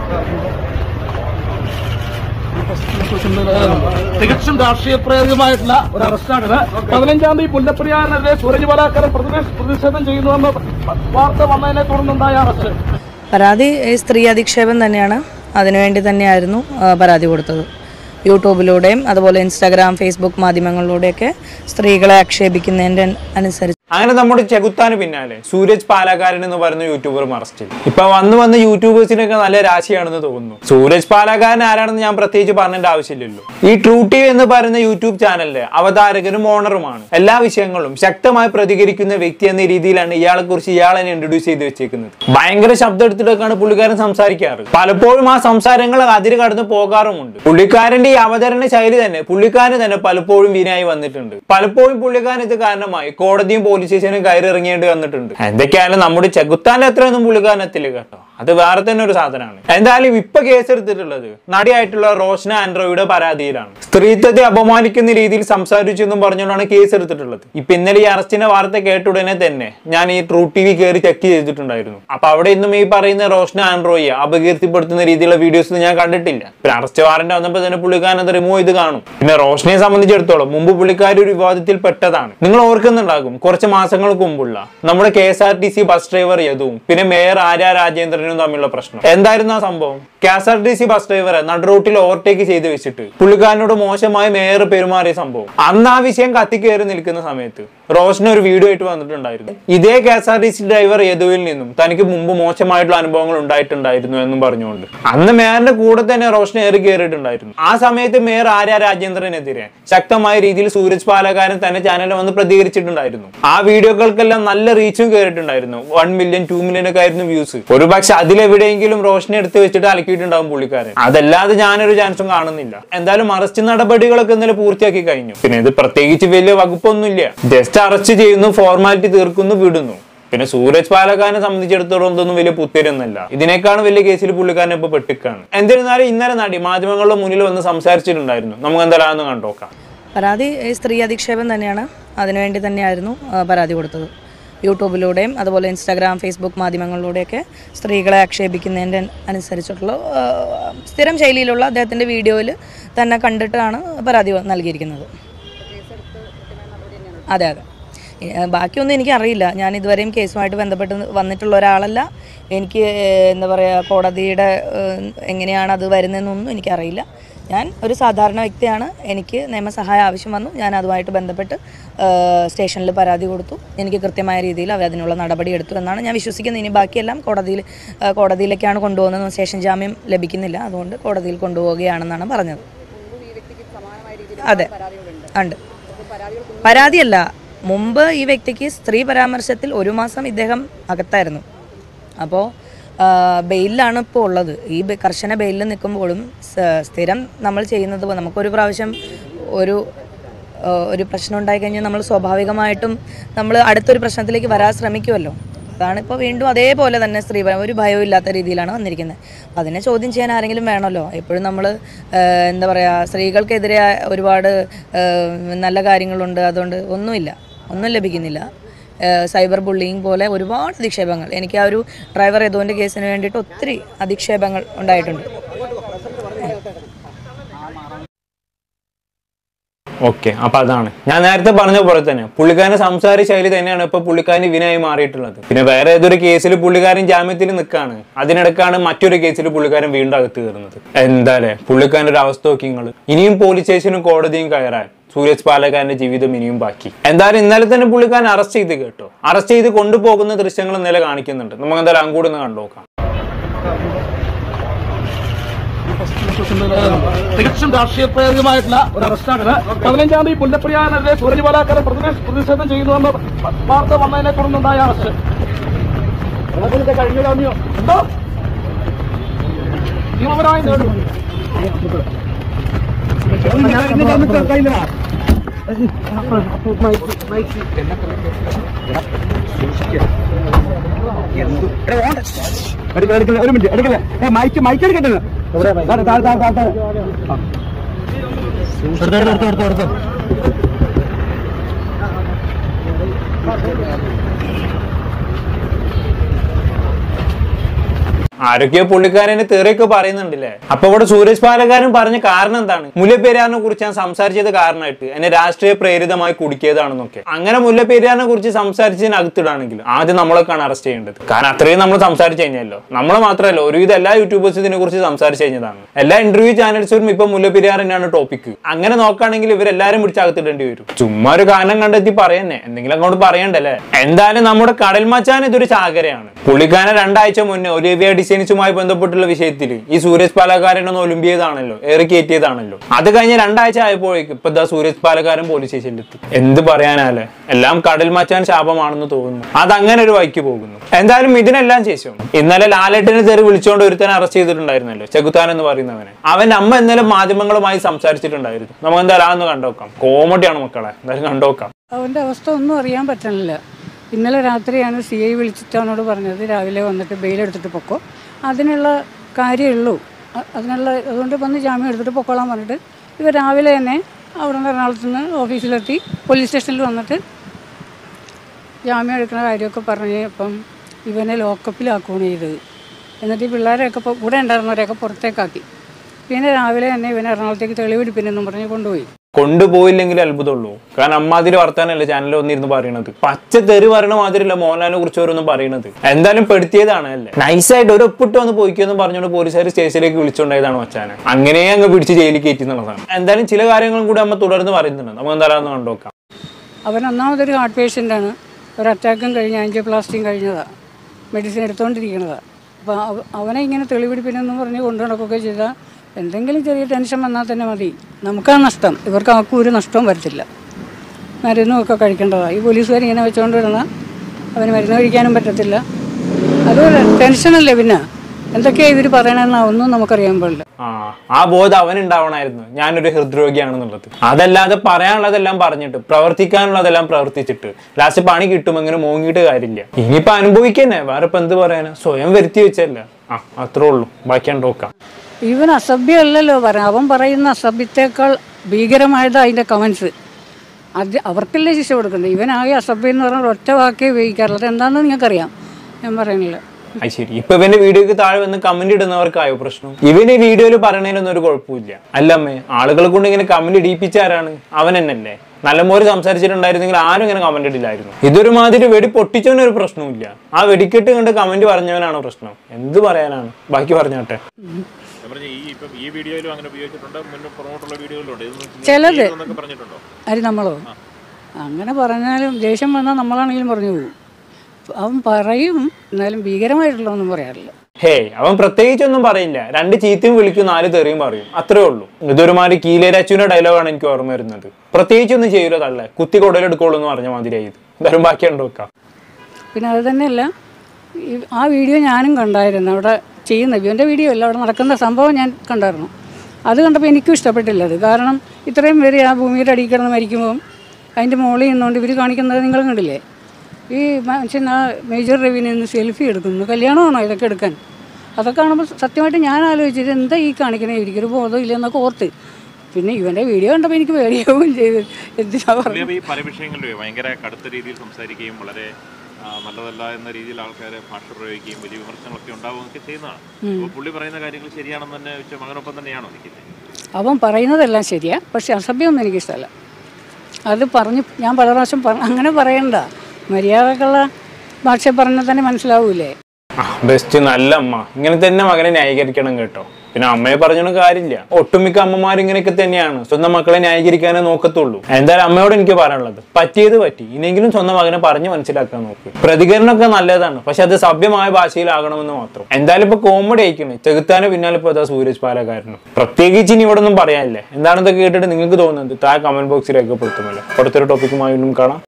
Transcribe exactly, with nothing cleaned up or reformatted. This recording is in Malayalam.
തികച്ചും രാഷ്ട്രീയ പ്രേരിതമായിട്ടുള്ള ഒരു അറസ്റ്റാണിത്. പതിനഞ്ചാം തീയതി മുല്ലപ്പെരിയാറിനെതിരെ സൂരജ് പാലാക്കരൻ പ്രതിഷേധം ചെയ്യുന്നുവെന്ന് വാർത്ത വന്നതിനെ തുടർന്നുണ്ടായ അറസ്റ്റ്. പരാതി സ്ത്രീ അധിക്ഷേപം തന്നെയാണ്. അതിനുവേണ്ടി തന്നെയായിരുന്നു പരാതി കൊടുത്തത്. യൂട്യൂബിലൂടെയും അതുപോലെ ഇൻസ്റ്റാഗ്രാം, ഫേസ്ബുക്ക് മാധ്യമങ്ങളിലൂടെയൊക്കെ സ്ത്രീകളെ ആക്ഷേപിക്കുന്നതിന്റെ അനുസരിച്ച് അങ്ങനെ നമ്മുടെ ചെകുത്താന് പിന്നാലെ സൂരജ് പാലാക്കാരൻ എന്ന് പറയുന്ന യൂട്യൂബറും അറസ്റ്റ് ചെയ്തു. ഇപ്പൊ വന്ന് വന്ന് യൂട്യൂബേഴ്സിനൊക്കെ നല്ല രാശിയാണെന്ന് തോന്നുന്നു. സൂരജ് പാലാക്കാരൻ ആരാണെന്ന് ഞാൻ പ്രത്യേകിച്ച് പറഞ്ഞേണ്ട ആവശ്യമില്ലല്ലോ. ഈ ട്രൂ ടി വി എന്ന് പറയുന്ന യൂട്യൂബ് ചാനലിലെ അവതാരകനും ഓണറുമാണ്. എല്ലാ വിഷയങ്ങളും ശക്തമായി പ്രതികരിക്കുന്ന വ്യക്തി എന്ന രീതിയിലാണ് ഇയാളെ കുറിച്ച് ഇയാളെ ഇൻട്രൊഡ്യൂസ് ചെയ്ത് വെച്ചേക്കുന്നത്. ഭയങ്കര ശബ്ദം എടുത്തിട്ടൊക്കെയാണ് പുള്ളിക്കാരൻ സംസാരിക്കാറ്. പലപ്പോഴും ആ സംസാരങ്ങൾ അതിര് കടന്ന് പോകാറുമുണ്ട്. പുള്ളിക്കാരന്റെ ഈ അവതരണ ശൈലി തന്നെ പുള്ളിക്കാരൻ തന്നെ പലപ്പോഴും വിനായി വന്നിട്ടുണ്ട്. പലപ്പോഴും പുള്ളിക്കാരൻ ഇത് കാരണമായി കോടതിയും പോലീസ് സ്റ്റേഷനും കയറി ഇറങ്ങേണ്ടി വന്നിട്ടുണ്ട്. എന്തൊക്കെയായാലും നമ്മുടെ ചെകുത്താന്റെ അത്രയൊന്നും പുള്ളിക്കാരൻ എത്തില്ല കേട്ടോ. അത് വേറെ തന്നെ ഒരു സാധനമാണ്. എന്തായാലും ഇപ്പൊ കേസെടുത്തിട്ടുള്ളത് നടിയായിട്ടുള്ള റോഷ്ന ആൻഡ്രോയുടെ പരാതിയിലാണ്. സ്ത്രീത്വത്തെ അപമാനിക്കുന്ന രീതിയിൽ സംസാരിച്ചു എന്നും പറഞ്ഞുകൊണ്ടാണ് കേസ് എടുത്തിട്ടുള്ളത്. ഇപ്പൊ ഇന്നലെ ഈ അറസ്റ്റിന്റെ വാർത്ത കേട്ടുടനെ തന്നെ ഞാൻ ഈ ട്രൂ ടി വി കയറി ചെക്ക് ചെയ്തിട്ടുണ്ടായിരുന്നു. അപ്പൊ അവിടെ ഇന്നും ഈ പറയുന്ന റോഷ്ന ആൻഡ്രോയെ അപകീർത്തിപ്പെടുത്തുന്ന രീതിയിലുള്ള വീഡിയോസ് ഞാൻ കണ്ടിട്ടില്ല. പിന്നെ അറസ്റ്റ് വാറന്റ് വന്നപ്പോൾ തന്നെ പുള്ളിക്കാരൻ അത് റിമൂവ് ചെയ്ത് കാണും. പിന്നെ റോഷ്നയെ സംബന്ധിച്ചിടത്തോളം മുമ്പ് പുള്ളിക്കാരി ഒരു വിവാദത്തിൽ പെട്ടതാണ്. നിങ്ങൾ ഓർക്കുന്നുണ്ടാകും, കുറച്ച് മാസങ്ങൾക്ക് മുമ്പുള്ള നമ്മുടെ K S R T C bus driver യദുവും പിന്നെ മേയർ ആര്യ രാജേന്ദ്രനും തമ്മിലുള്ള പ്രശ്നം എന്തായിരുന്നു? ആ സംഭവം K S R T C bus ഡ്രൈവറെ നടുറോട്ടിൽ ഓവർടേക്ക് ചെയ്ത് വെച്ചിട്ട് പുള്ളിക്കാരനോട് മോശമായി മേയർ പെരുമാറിയ സംഭവം. അന്ന് ആ വിഷയം കത്തിക്കേറി നിൽക്കുന്ന സമയത്ത് റോഷന ഒരു വീഡിയോ ആയിട്ട് വന്നിട്ടുണ്ടായിരുന്നു. ഇതേ K S R T C driver യദുവിൽ നിന്നും തനിക്ക് മുമ്പ് മോശമായിട്ടുള്ള അനുഭവങ്ങൾ ഉണ്ടായിട്ടുണ്ടായിരുന്നു എന്നും പറഞ്ഞുകൊണ്ട് അന്ന് മേയറിന്റെ കൂടെ തന്നെ റോഷന ഏറി കയറിയിട്ടുണ്ടായിരുന്നു. ആ സമയത്ത് മേയർ ആര്യ രാജേന്ദ്രനെതിരെ ശക്തമായ രീതിയിൽ സൂരജ് പാലക്കാരൻ തന്നെ ചാനലിൽ വന്ന് പ്രതികരിച്ചിട്ടുണ്ടായിരുന്നു. ആ വീഡിയോകൾക്കെല്ലാം നല്ല റീച്ചും കയറിയിട്ടുണ്ടായിരുന്നു. വൺ മില്യൺ ടു മില്യൺ ഒക്കെ ആയിരുന്നു വ്യൂസ്. ഒരു പക്ഷെ അതിലെവിടെയെങ്കിലും റോഷനെ എടുത്ത് വെച്ചിട്ട് അലക്കിയിട്ടുണ്ടാവും പുള്ളിക്കാരൻ. അതല്ലാതെ ഞാനൊരു ചാൻസും കാണുന്നില്ല. എന്തായാലും അറസ്റ്റ് നടപടികളൊക്കെ ഇന്നലെ പൂർത്തിയാക്കി കഴിഞ്ഞു. പിന്നെ ഇത് പ്രത്യേകിച്ച് വലിയ വകുപ്പൊന്നുമില്ല. ജസ്റ്റ് അറസ്റ്റ് ചെയ്യുന്നു, ഫോർമാലിറ്റി തീർക്കുന്നു, വിടുന്നു. പിന്നെ സൂരജ് പാലക്കാരനെ സംബന്ധിച്ചിടത്തോളം ഒന്നും വലിയ പുത്തരൊന്നല്ല. ഇതിനേക്കാളും വലിയ കേസിൽ പുള്ളിക്കാരനെ ഇപ്പൊ പെട്ടിക്കാണ്. എന്നിരുന്നാലും ഇന്നലെ നടി മാധ്യമങ്ങളുടെ മുന്നിൽ വന്ന് സംസാരിച്ചിട്ടുണ്ടായിരുന്നു. നമുക്ക് എന്തായാലും കണ്ടോക്കാം. പരാതി സ്ത്രീ അധിക്ഷേപം തന്നെയാണ്. അതിനുവേണ്ടി തന്നെയായിരുന്നു പരാതി കൊടുത്തത്. യൂട്യൂബിലൂടെയും അതുപോലെ ഇൻസ്റ്റാഗ്രാം, ഫേസ്ബുക്ക് മാധ്യമങ്ങളിലൂടെയൊക്കെ സ്ത്രീകളെ ആക്ഷേപിക്കുന്നതിൻ്റെ അനുസരിച്ചിട്ടുള്ള സ്ഥിരം ശൈലിയിലുള്ള അദ്ദേഹത്തിൻ്റെ വീഡിയോയിൽ തന്നെ കണ്ടിട്ടാണ് പരാതി നൽകിയിരിക്കുന്നത്. അതെ അതെ ബാക്കിയൊന്നും എനിക്കറിയില്ല. ഞാൻ ഇതുവരെയും കേസുമായിട്ട് ബന്ധപ്പെട്ട് വന്നിട്ടുള്ള ഒരാളല്ല. എനിക്ക് എന്താ പറയുക, കോടതിയുടെ എങ്ങനെയാണ് അത് വരുന്നതെന്നൊന്നും എനിക്കറിയില്ല. ഞാൻ ഒരു സാധാരണ വ്യക്തിയാണ്. എനിക്ക് നിയമസഹായം ആവശ്യം വന്നു. ഞാൻ അതുമായിട്ട് ബന്ധപ്പെട്ട് സ്റ്റേഷനിൽ പരാതി കൊടുത്തു. എനിക്ക് കൃത്യമായ രീതിയിൽ അവർ അതിനുള്ള നടപടി എടുത്തു എന്നാണ് ഞാൻ വിശ്വസിക്കുന്നത്. ഇനി ബാക്കിയെല്ലാം കോടതിയിൽ കോടതിയിലേക്കാണ് കൊണ്ടുപോകുന്നത്. സ്റ്റേഷൻ ജാമ്യം ലഭിക്കുന്നില്ല, അതുകൊണ്ട് കോടതിയിൽ കൊണ്ടുപോവുകയാണെന്നാണ് പറഞ്ഞത്. അതെ ഉണ്ട്. പരാതിയല്ല, മുമ്പ് ഈ വ്യക്തിക്ക് സ്ത്രീ പരാമർശത്തിൽ ഒരു മാസം ഇദ്ദേഹം അകത്തായിരുന്നു. അപ്പോൾ ബെയിലാണ് ഇപ്പോൾ ഉള്ളത്. ഈ കർശന ബെയിലിൽ നിൽക്കുമ്പോഴും സ്ഥിരം നമ്മൾ ചെയ്യുന്നത് പോലെ നമുക്കൊരു പ്രാവശ്യം ഒരു ഒരു പ്രശ്നം ഉണ്ടായിക്കഴിഞ്ഞാൽ നമ്മൾ സ്വാഭാവികമായിട്ടും നമ്മൾ അടുത്തൊരു പ്രശ്നത്തിലേക്ക് വരാൻ ശ്രമിക്കുമല്ലോ. അതാണ് ഇപ്പോൾ വീണ്ടും അതേപോലെ തന്നെ സ്ത്രീ ഒരു ഭയവും ഇല്ലാത്ത രീതിയിലാണ് വന്നിരിക്കുന്നത്. അപ്പോൾ അതിനെ ചോദ്യം ചെയ്യാൻ ആരെങ്കിലും വേണമല്ലോ. എപ്പോഴും നമ്മൾ എന്താ പറയുക, സ്ത്രീകൾക്കെതിരെ ഒരുപാട് നല്ല കാര്യങ്ങളുണ്ട്, അതുകൊണ്ട് ഒന്നുമില്ല, ഒന്നും ലഭിക്കുന്നില്ല. സൈബർ ബുള്ളിങ് പോലെ ഒരുപാട് അധിക്ഷേപങ്ങൾ. എനിക്ക് ആ ഒരു ഡ്രൈവർ യദുവിൻ്റെ കേസിന് വേണ്ടിയിട്ട് ഒത്തിരി അധിക്ഷേപങ്ങൾ ഉണ്ടായിട്ടുണ്ട്. ഓക്കെ, അപ്പൊ അതാണ് ഞാൻ നേരത്തെ പറഞ്ഞ പോലെ തന്നെ പുള്ളിക്കാരന്റെ സംസാര ശൈലി തന്നെയാണ് ഇപ്പൊ പുള്ളിക്കാരൻ വിനായി മാറിയിട്ടുള്ളത്. പിന്നെ വേറെ ഏതൊരു കേസിൽ പുള്ളിക്കാരൻ ജാമ്യത്തിൽ നിൽക്കാണ്. അതിനിടക്കാണ് മറ്റൊരു കേസിൽ പുള്ളിക്കാരൻ വീണ്ടും അകത്ത് കയറുന്നത്. എന്തായാലേ പുള്ളിക്കാരൻ്റെ ഒരു അവസ്ഥ നോക്കിങ്ങൾ. ഇനിയും പോലീസ് സ്റ്റേഷനും കോടതിയും കയറാൻ സൂരജ് പാലക്കാരന്റെ ജീവിതം ഇനിയും ബാക്കി. എന്തായാലും ഇന്നലെ തന്നെ പുള്ളിക്കാരൻ അറസ്റ്റ് ചെയ്ത് കേട്ടോ. അറസ്റ്റ് ചെയ്ത് കൊണ്ടുപോകുന്ന ദൃശ്യങ്ങൾ ഇന്നലെ കാണിക്കുന്നുണ്ട്. നമുക്ക് എന്തായാലും അങ്ങോട്ട് ഒന്ന് കണ്ടുനോക്കാം. തികച്ചും രാഷ്ട്രീയ പ്രേരിതമായിട്ടുള്ള ഒരു അറസ്റ്റാണിത്. പതിനഞ്ചാം തീയതി മുല്ലപ്പെരിയാറിനെതിരെ സൂരജ് പാലാക്കരൻ പ്രതിഷേധം ചെയ്യുന്നുവെന്ന് വാർത്ത വന്നതിനെ തുടർന്നുണ്ടായ അറസ്റ്റ്. കഴിഞ്ഞ ജാമ്യം ഉണ്ടോ? നിയമപരമായി നേടും. ഒരു മിനിറ്റ് എടുക്കല്ലേ, മൈക്ക് മൈക്ക് എടുക്കട്ടെ. ആരൊക്കെയോ പുള്ളിക്കാരനെ തെറിയൊക്കെ പറയുന്നുണ്ടല്ലേ. അപ്പൊ ഇവിടെ സൂരജ് പാലക്കാരൻ പറഞ്ഞ കാരണം എന്താണ്? മുല്ലപ്പെരിയാറിനെ കുറിച്ച് ഞാൻ സംസാരിച്ചത് കാരണമായിട്ട് എന്നെ രാഷ്ട്രീയ പ്രേരിതമായി കുടിക്കിയതാണെന്നൊക്കെ. അങ്ങനെ മുല്ലപ്പെരിയാറിനെ കുറിച്ച് സംസാരിച്ചതിന് അകത്തിടാണെങ്കിൽ ആദ്യം നമ്മളൊക്കെയാണ് അറസ്റ്റ് ചെയ്യേണ്ടത്. കാരണം അത്രയും നമ്മൾ സംസാരിച്ചു കഴിഞ്ഞല്ലോ. നമ്മൾ മാത്രമല്ല, ഒരുവിധം എല്ലാ യൂട്യൂബേഴ്സും ഇതിനെ കുറിച്ച് സംസാരിച്ചു കഴിഞ്ഞതാണ്. എല്ലാ ഇന്റർവ്യൂ ചാനൽസും ഇപ്പൊ മുല്ലപ്പെരിയാർ തന്നെയാണ് ടോപ്പിക്. അങ്ങനെ നോക്കുകയാണെങ്കിൽ ഇവരെല്ലാരും പിടിച്ച് അകത്തിടേണ്ടി വരും. ചുമ്മാ ഒരു കാരണം കണ്ടെത്തി പറയുന്നേ, എന്തെങ്കിലും അങ്ങോട്ട് പറയണ്ടല്ലേ. എന്തായാലും നമ്മുടെ കടൽ മച്ചാൻ ഇതൊരു ചാകരയാണ്. പുള്ളിക്കാരൻ രണ്ടാഴ്ച മുന്നേ ഒലിവിയ ഡിസൈൻസുമായി ബന്ധപ്പെട്ടുള്ള വിഷയത്തിൽ ഈ സൂരജ് പാലക്കാരനൊന്ന് ഒളിമ്പിയതാണല്ലോ, ഏറി കയറ്റിയതാണല്ലോ. അത് കഴിഞ്ഞ് രണ്ടാഴ്ച ആയപ്പോഴേക്കും ഇപ്പൊ ദാ സൂരജ് പാലക്കാരൻ പോലീസ് സ്റ്റേഷനിലെത്തി. എന്ത് പറയാനാലേ, എല്ലാം കടൽ മച്ചാൻ ശാപമാണെന്ന് തോന്നുന്നു. അതങ്ങനെ ഒരു വഴിക്ക് പോകുന്നു. എന്തായാലും ഇതിനെല്ലാം ശേഷം ഇന്നലെ ലാലേട്ടനെ തെറി വിളിച്ചുകൊണ്ട് ഒരുത്തനെ അറസ്റ്റ് ചെയ്തിട്ടുണ്ടായിരുന്നല്ലോ, ചെകുത്താൻ എന്ന് പറയുന്നവനെ. അവൻ അമ്മ ഇന്നലെ മാധ്യമങ്ങളുമായി സംസാരിച്ചിട്ടുണ്ടായിരുന്നു. നമുക്ക് എന്തായാലും അതൊന്ന് കണ്ടോക്കാം. കോമഡിയാണ് മക്കളെ, എന്തായാലും കണ്ടോക്കാം. അവൻ്റെ അവസ്ഥ ഒന്നും അറിയാൻ പറ്റണില്ല. ഇന്നലെ രാത്രിയാണ് സി ഐ വിളിച്ചിട്ട് അവനോട് പറഞ്ഞത് രാവിലെ വന്നിട്ട് ബെയിലെടുത്തിട്ട് പൊക്കോ, അതിനുള്ള കാര്യമുള്ളൂ, അതിനുള്ള അതുകൊണ്ട് വന്ന് ജാമ്യം എടുത്തിട്ട് പൊക്കോളാൻ പറഞ്ഞിട്ട് ഇവർ രാവിലെ തന്നെ അവിടെ നിന്ന് എറണാകുളത്ത് നിന്ന് ഓഫീസിലെത്തി പോലീസ് സ്റ്റേഷനിൽ വന്നിട്ട് ജാമ്യം എടുക്കുന്ന കാര്യമൊക്കെ പറഞ്ഞ് ഇപ്പം ഇവനെ ലോക്കപ്പിലാക്കുകയാണ് ചെയ്തത്. എന്നിട്ട് ഈ പിള്ളേരെയൊക്കെ ഇപ്പോൾ കൂടെ ഉണ്ടായിരുന്നവരെയൊക്കെ പുറത്തേക്കാക്കി. പിന്നെ രാവിലെ തന്നെ ഇവനെ എറണാകുളത്തേക്ക് തെളിവെടുപ്പിനെന്നും പറഞ്ഞ് കൊണ്ടുപോയി. കൊണ്ടുപോയില്ലെങ്കിൽ അത്ഭുതമുള്ളൂ. കാരണം അമ്മാതിരി വർത്താനല്ലേ ചാനലിൽ വന്നിരുന്ന് പറയണത്. പച്ച തെറി പറയണ മാതിരില്ല മോഹൻലാലിനെ കുറിച്ച് ഓരോന്നും പറയണത്. എന്തായാലും പെടുത്തിയതാണ് അല്ലേ. നൈസായിട്ട് ഒരു ഒപ്പിട്ട് വന്ന് പോയിക്കെന്ന് പറഞ്ഞുകൊണ്ട് പോലീസുകാർ സ്റ്റേഷനിലേക്ക് വിളിച്ചുകൊണ്ടായതാണ് മച്ചാനെ. അങ്ങനെ അങ്ങ് പിടിച്ച് ജയിലിൽ കയറ്റി എന്നുള്ളതാണ്. എന്തായാലും ചില കാര്യങ്ങളും കൂടി അമ്മ തുടർന്ന് പറയുന്നുണ്ട്. നമുക്ക് എന്തായാലും കണ്ടോക്കാം. അവൻ ഒന്നാമതൊരു ഹാർട്ട് പേഷ്യൻ്റാണ്. ഒരു അറ്റാക്കും കഴിഞ്ഞ് ആൻജിയോപ്ലാസ്റ്റിയും കഴിഞ്ഞതാണ്, മെഡിസിൻ എടുത്തുകൊണ്ടിരിക്കുന്നതാണ്. അപ്പോൾ അവനെ ഇങ്ങനെ തെളിവെടുപ്പിനെന്ന് പറഞ്ഞ് കൊണ്ടു നടക്കുകയൊക്കെ ചെയ്താൽ എന്തെങ്കിലും ചെറിയ ടെൻഷൻ വന്നാൽ തന്നെ മതി, നമുക്കാണ് നഷ്ടം. ഇവർക്ക് ആർക്കും ഒരു നഷ്ടവും വരത്തില്ല. മരുന്നുമൊക്കെ കഴിക്കേണ്ടതാണ്. ഈ പോലീസുകാർ ഇങ്ങനെ വെച്ചുകൊണ്ട് വരുന്ന അവന് മരുന്ന് കഴിക്കാനും പറ്റത്തില്ല. അതുപോലെ ടെൻഷനല്ലേ. പിന്നെ എന്തൊക്കെയാണ് ഇവർ പറയണമെന്ന് ഒന്നും നമുക്കറിയാൻ പാടില്ല. ആ ആ ബോധം അവനുണ്ടാവണമായിരുന്നു, ഞാനൊരു ഹൃദ്രോഗിയാണെന്നുള്ളത്. അതല്ലാതെ പറയാനുള്ളതെല്ലാം പറഞ്ഞിട്ട് പ്രവർത്തിക്കാനുള്ളതെല്ലാം പ്രവർത്തിച്ചിട്ട് ലാസ്റ്റ് പണി കിട്ടുമെങ്ങനെ മോങ്ങിയിട്ട് കാര്യമില്ല. ഇനിയിപ്പോ അനുഭവിക്കന്നെ, വേറെ ഇപ്പൊ എന്ത് പറയാനാ, സ്വയം വരുത്തി വെച്ചല്ല. ആ അത്രേ ഉള്ളൂ, ബാക്കിയാണ് നോക്കാം. ഇവൻ അസഭ്യമല്ലല്ലോ പറയാം. അവൻ പറയുന്ന അസഭ്യത്തേക്കാൾ ഭീകരമായത് അതിൻ്റെ കമൻസ്. അത് അവർക്കല്ലേ ശിക്ഷ കൊടുക്കുന്നത്. ഇവനാകെ അസഭ്യം എന്ന് പറഞ്ഞാൽ ഒറ്റ വാക്കേ ഉപയോഗിക്കാറുള്ളത്. എന്താണെന്ന് നിങ്ങൾക്കറിയാം, ഞാൻ പറയുന്നില്ല. അത് ശരി. ഇപ്പൊ ഇവന്റെ വീഡിയോക്ക് താഴെ വന്ന് കമന്റ് ഇടുന്നവർക്കായോ പ്രശ്നം? ഇവന് ഈ വീഡിയോയിൽ പറയണതിനൊന്നും ഒരു കുഴപ്പമില്ല. അല്ലമ്മേ, ആളുകളെ കൊണ്ട് ഇങ്ങനെ കമന്റ് ഇടിപ്പിച്ചാരാണ്? അവൻ തന്നെയല്ലേ. നല്ലപോലെ സംസാരിച്ചിട്ടുണ്ടായിരുന്നെങ്കിൽ ആരും ഇങ്ങനെ കമന്റ് ഇടില്ലായിരുന്നു. ഇതൊരു മാതിരി വെടി പൊട്ടിച്ചവനൊരു പ്രശ്നമില്ല, ആ വെടിക്കെട്ട് കണ്ട് കമന്റ് പറഞ്ഞവനാണ് പ്രശ്നം. എന്ത് പറയാനാണ്, ബാക്കി പറഞ്ഞോട്ടെ. ചിലത് അത് നമ്മളോ അങ്ങനെ പറഞ്ഞാലും ദേഷ്യം വന്നാൽ നമ്മളാണെങ്കിലും പറഞ്ഞു പോകും. അവൻ പറയും, എന്നാലും ഭീകരമായിട്ടുള്ളതൊന്നും പറയാറില്ല. ഹേ, അവൻ പ്രത്യേകിച്ചൊന്നും പറയില്ല. രണ്ട് ചീത്തയും വിളിക്കും, നാല് തെറിയും പറയും, അത്രേ ഉള്ളൂ. ഇതൊരുമാതിരി കീലേരാച്ചുവിന്റെ ഡയലോഗാണ് എനിക്ക് ഓർമ്മ വരുന്നത്. പ്രത്യേകിച്ചൊന്നും ചെയ്യൂല, തള്ളേ കുത്തി കൊടലെടുക്കോളൂ എന്ന് പറഞ്ഞ മാതിരിയായത്. എന്തായാലും ബാക്കിയുണ്ടോ വെക്കാം. പിന്നെ അത് തന്നെയല്ല, ആ വീഡിയോ ഞാനും കണ്ടായിരുന്നു. അവിടെ ചെയ്യുന്ന ഇവൻ്റെ വീഡിയോ അല്ല, അവിടെ നടക്കുന്ന സംഭവം ഞാൻ കണ്ടായിരുന്നു. അത് കണ്ടപ്പോൾ എനിക്കും ഇഷ്ടപ്പെട്ടില്ല അത്. കാരണം ഇത്രയും പേര് ആ ഭൂമിയുടെ അടിയിൽ കിടന്ന് മരിക്കുമ്പോൾ അതിൻ്റെ മുകളിൽ നിന്നുകൊണ്ട് ഇവർ കാണിക്കുന്നത് നിങ്ങൾ കണ്ടില്ലേ? ഈ മനുഷ്യൻ ആ മേജർ രവിയിൽ നിന്ന് സെൽഫി എടുക്കുന്നു. കല്യാണമാണോ ഇതൊക്കെ എടുക്കാൻ? അതൊക്കെ കാണുമ്പോൾ സത്യമായിട്ട് ഞാൻ ആലോചിച്ചത് എന്താ ഈ കാണിക്കണേ, എനിക്കൊരു ബോധം ഇല്ലെന്നൊക്കെ ഓർത്ത്. പിന്നെ ഇവൻ്റെ വീഡിയോ കണ്ടപ്പോൾ എനിക്ക് പേടിയാവുകയും ചെയ്ത്. എന്തിനാ പറയുക, ഈ പല വിഷയങ്ങളിലും ഭയങ്കര കടുത്ത രീതിയിൽ സംസാരിക്കുകയും വളരെ നല്ലതല്ല എന്ന രീതിയിൽ ആൾക്കാരെ ഭാഷ പ്രയോഗിക്കുകയും വലിയ വിമർശനങ്ങളൊക്കെ ഉണ്ടാവുകയൊക്കെ ചെയ്യുന്നതാണ്. അപ്പോൾ പുള്ളി പറയുന്ന കാര്യങ്ങൾ ശരിയാണെന്ന് തന്നെ വെച്ചാൽ മകനൊപ്പം തന്നെയാണോ നിൽക്കുന്നത്? അവൻ പറയുന്നതെല്ലാം ശരിയാണ്, പക്ഷെ അസഭ്യമൊന്നും എനിക്കിഷ്ടമല്ല. അത് പറഞ്ഞ് ഞാൻ പല പ്രാവശ്യം അങ്ങനെ പറയണ്ട, മര്യാദക്കുള്ള ഭാഷ പറഞ്ഞാൽ തന്നെ മനസ്സിലാവൂലേ. ബെസ്റ്റ്, നല്ല അമ്മ. ഇങ്ങനെ തന്നെ മകനെ ന്യായീകരിക്കണം കേട്ടോ. പിന്നെ അമ്മയെ പറഞ്ഞൊന്നും കാര്യമില്ല. ഒട്ടുമിക്ക അമ്മമാർ ഇങ്ങനെയൊക്കെ തന്നെയാണ്, സ്വന്തം മക്കളെ ന്യായീകരിക്കാനേ നോക്കത്തുള്ളൂ. എന്തായാലും അമ്മയോട് എനിക്ക് പറയാനുള്ളത്, പറ്റിയത് പറ്റി, ഇനിയെങ്കിലും സ്വന്തം മകനെ പറഞ്ഞ് മനസ്സിലാക്കാൻ നോക്ക്. പ്രതികരണമൊക്കെ നല്ലതാണ്, പക്ഷെ അത് സഭ്യമായ ഭാഷയിലാകണമെന്ന് മാത്രം. എന്തായാലും ഇപ്പൊ കോമഡി അയക്കണേ, ചെകുത്താന് പിന്നാലെ ഇപ്പൊ അതാ സൂരജ് പാലക്കാരനും. പ്രത്യേകിച്ച് ഇനി ഇവിടെ ഒന്നും പറയാനില്ലേ. എന്താണെന്നൊക്കെ കേട്ടിട്ട് നിങ്ങൾക്ക് തോന്നുന്നത് താഴെ കമന്റ് ബോക്സിൽ രേഖപ്പെടുത്തുമല്ലോ. അടുത്തൊരു ടോപ്പിക്കുമായി വീണ്ടും കാണാം.